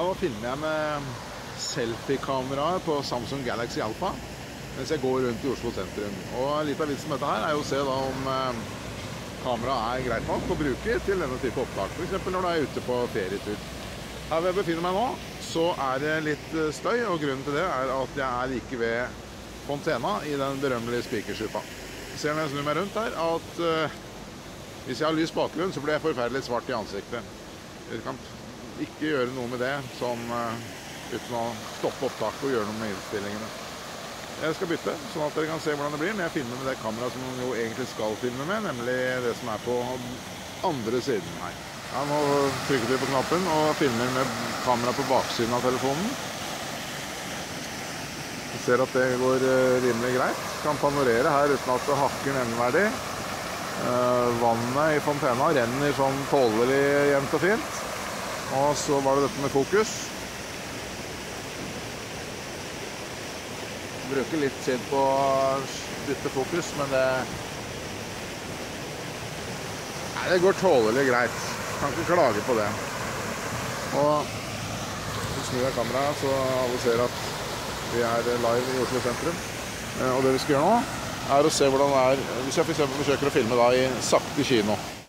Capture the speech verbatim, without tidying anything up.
nå filmer jeg med selfie-kameraet på Samsung Galaxy Alpha mens jeg går rundt i Oslo sentrum. Og litt av vitsen med dette her er jo å se da om eh, kameraet er greit nok å bruke til denne type opptak. For eksempel når du er ute på ferietur. Her hvor jeg befinner meg nå, så er det litt støy, og grunnen til det er at jeg er like ved fontena i den berømmelige spikersuppa. Jeg ser når jeg snur meg rundt her at eh, hvis jeg har lys bakgrunn, så blir jeg forferdelig svart i ansiktet. Jeg kan ikke gjøre noe med det sånn uh, uten å stoppe opptaket og gjøre noe med innstillingene. Jeg skal bytte, sånn at dere kan se hvordan det blir, men jeg filmer med det kameraet som man jo egentlig skal filme med, nemlig det som er på andre siden her. Ja, nå trykker vi på knappen og filmer med kamera på baksiden av telefonen. Jeg ser at det går uh, rimelig greit. Kan panorere her uten at det hakker nevneverdig. Uh, vannet i fontena renner sånn tålelig jevnt og fint. Og så var det dette med fokus. Bruker litt tid på å bytte fokus, men det Nei, det går tålelig greit. Kan ikke klage på det. Og så snur jeg kameraet så alle ser at vi er live i Oslo sentrum. Uh, og det vi skal gjøre nå er å se hvordan det er hvis jeg for eksempel forsøker å filme da i sakte kino.